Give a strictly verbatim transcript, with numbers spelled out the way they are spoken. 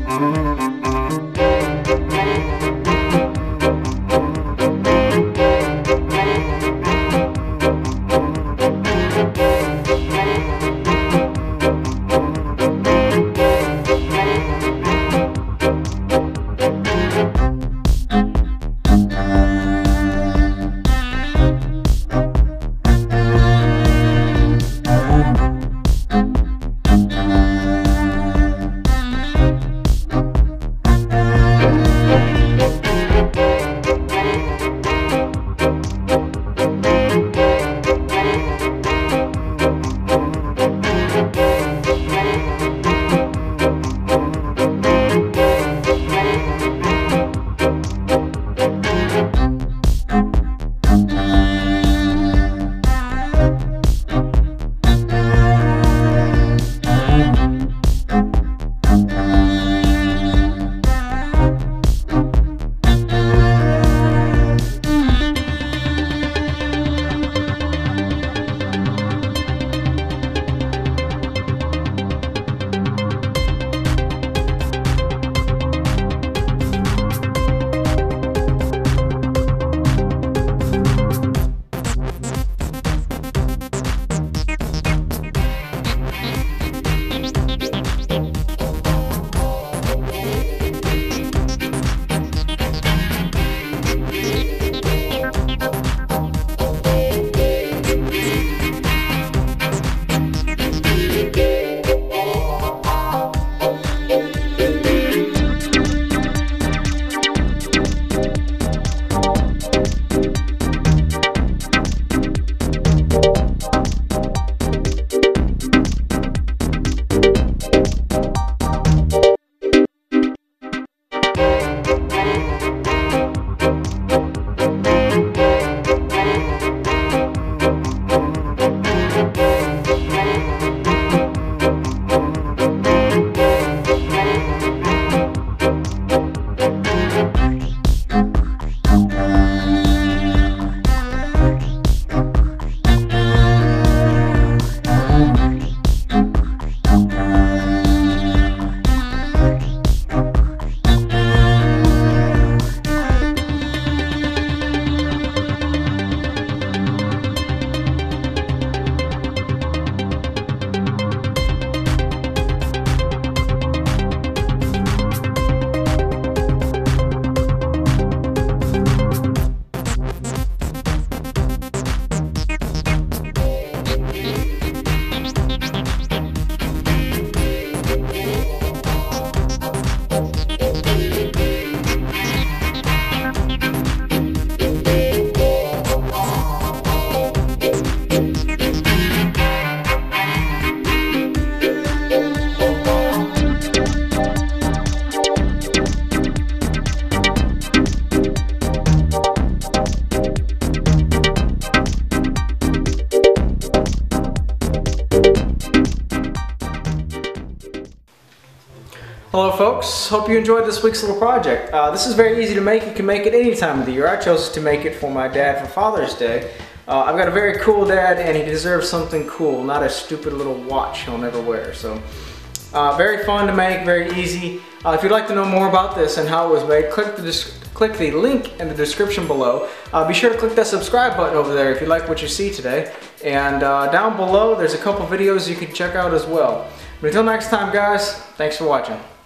Hello folks, hope you enjoyed this week's little project. Uh, this is very easy to make. You can make it any time of the year. I chose to make it for my dad for Father's Day. Uh, I've got a very cool dad and he deserves something cool, not a stupid little watch he'll never wear. So, uh, very fun to make, very easy. Uh, if you'd like to know more about this and how it was made, click the, click the link in the description below. Uh, be sure to click that subscribe button over there if you like what you see today. And uh, down below there's a couple videos you can check out as well. But until next time guys, thanks for watching.